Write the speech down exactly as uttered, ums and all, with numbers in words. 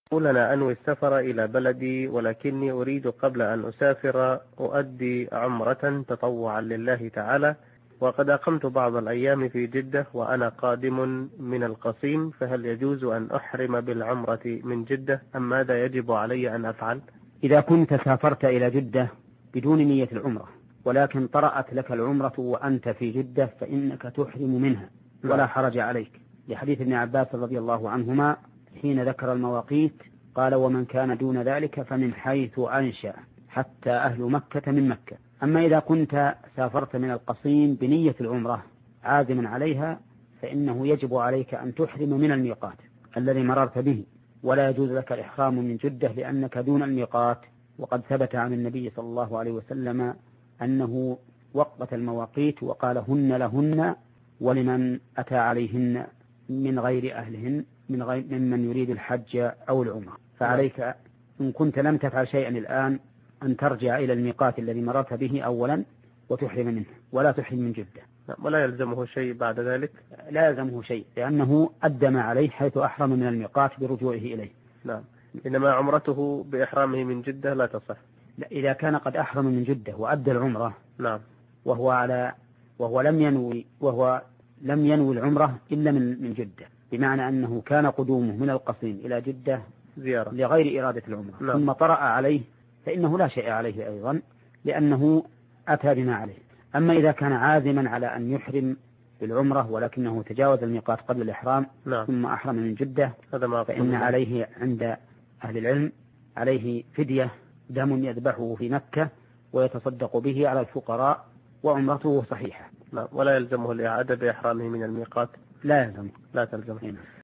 يقول أنا أنوي السفر إلى بلدي، ولكني أريد قبل أن أسافر أؤدي عمرة تطوعا لله تعالى، وقد أقمت بعض الأيام في جدة وأنا قادم من القصيم، فهل يجوز أن أحرم بالعمرة من جدة أم ماذا يجب علي أن أفعل؟ إذا كنت سافرت إلى جدة بدون نية العمرة ولكن طرأت لك العمرة وأنت في جدة فإنك تحرم منها ولا حرج عليك، لحديث ابن عباس رضي الله عنهما حين ذكر المواقيت قال ومن كان دون ذلك فمن حيث أنشأ حتى أهل مكة من مكة. أما إذا كنت سافرت من القصيم بنية العمرة عازما عليها فإنه يجب عليك أن تحرم من الميقات الذي مررت به، ولا يجوز لك الإحرام من جدة لأنك دون الميقات، وقد ثبت عن النبي صلى الله عليه وسلم أنه وقت المواقيت وقال هن لهن ولمن أتى عليهن من غير أهلهن من غير ممن يريد الحج أو العمرة. فعليك إن كنت لم تفعل شيئا الآن أن ترجع إلى الميقات الذي مررت به أولا وتحرم منه، ولا تحرم من جدة. ولا يلزمه شيء بعد ذلك؟ لا يلزمه شيء لأنه أدى ما عليه حيث أحرم من الميقات برجوعه إليه. نعم. إنما عمرته بإحرامه من جدة لا تصح. لا، إذا كان قد أحرم من جدة وأدى العمرة نعم وهو على وهو لم ينوي وهو لم ينوي العمرة إلا من من جدة، بمعنى أنه كان قدومه من القصيم إلى جدة زيارة لغير إرادة العمرة. نعم. ثم طرأ عليه فإنه لا شيء عليه أيضا لأنه أتى بما عليه. أما إذا كان عازما على أن يحرم بالعمرة ولكنه تجاوز الميقات قبل الإحرام نعم. ثم أحرم من جدة هذا فإن عليه عند أهل العلم عليه فدية دم يذبحه في مكة ويتصدق به على الفقراء وعمرته صحيحة. لا. ولا يلزمه الإعادة بإحرامه من الميقات؟ لا يلزمه. لا تلزمه.